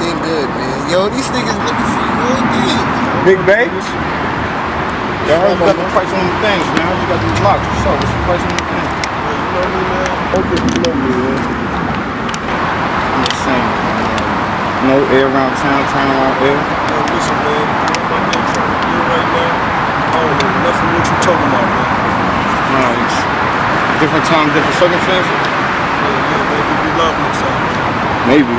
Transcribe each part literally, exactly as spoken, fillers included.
ain't good, man. Yo, these niggas looking for you all day. Big babes? Yeah, I heard you got the price on the things, man. I heard you got these locks. What's up? What's the price on the things? You know me, man. Okay, you know me, man. I'm just saying, man. No air around town, town around air. Yo, listen, man. What I'm trying to do right now, I don't know nothing what you talking about, man. No, it's different time, different circumstances. Yeah, yeah, maybe we love next time. Maybe.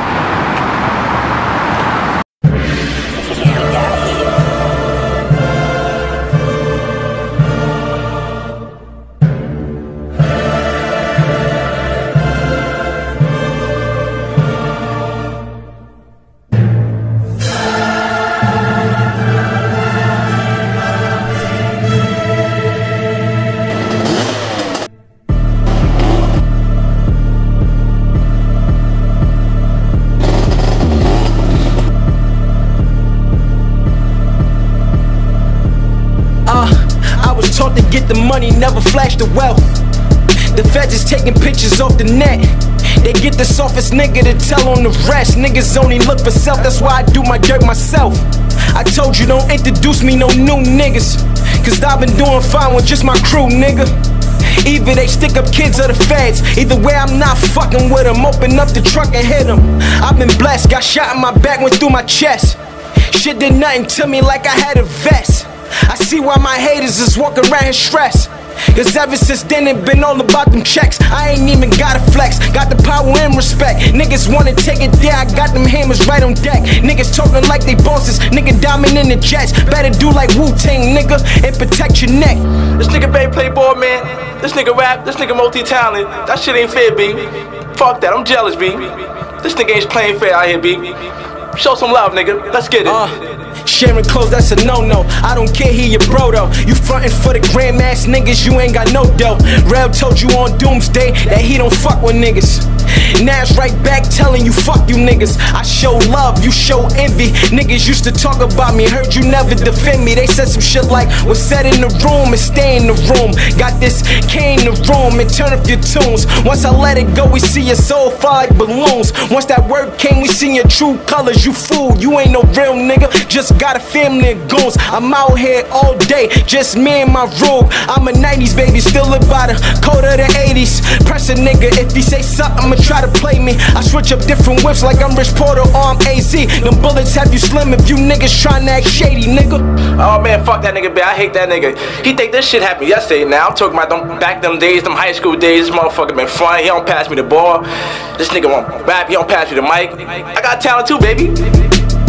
Taught to get the money, never flash the wealth. The feds is taking pictures off the net. They get the softest nigga to tell on the rest. Niggas only look for self, that's why I do my dirt myself. I told you don't introduce me no new niggas, cause I've been doing fine with just my crew, nigga. Either they stick up kids or the feds. Either way, I'm not fucking with them. Open up the trunk and hit them. I've been blessed, got shot in my back, went through my chest. Shit did nothing to me like I had a vest. I see why my haters is walking around here stressed, cause ever since then it been all about them checks. I ain't even gotta flex, got the power and respect. Niggas wanna take it there, I got them hammers right on deck. Niggas talking like they bosses, nigga diamond in the jets. Better do like Wu-Tang, nigga, and protect your neck. This nigga Bay play ball, man. This nigga rap, this nigga multi-talent. That shit ain't fair, B. Fuck that, I'm jealous, B. This nigga ain't playing fair out here, B. Show some love, nigga, let's get it. Uh. Sharing clothes, that's a no-no. I don't care, he your bro though. You frontin' for the grandmass niggas, you ain't got no dough. Rel told you on Doomsday that he don't fuck with niggas. Now it's right back telling you fuck you niggas. I show love, you show envy. Niggas used to talk about me, heard you never defend me. They said some shit like, what's said in the room and stay in the room. Got this K in the room and turn up your tunes. Once I let it go, we see your soul fly like balloons. Once that word came, we seen your true colors. You fool, you ain't no real nigga, just got a family and goons. I'm out here all day, just me and my rule. I'm a nineties baby, still live by the code of the eighties. Press a nigga, if he say something, I'ma try to play me. I switch up different whips like I'm Rich Porter or I'm A Z. Them bullets have you slim if you niggas tryna act shady, nigga. Oh man, fuck that nigga, B. I hate that nigga. He think this shit happened yesterday. Now I'm talking about them back them days, them high school days. This motherfucker been flying, he don't pass me the ball. This nigga won't rap, he don't pass me the mic. I got talent too, baby.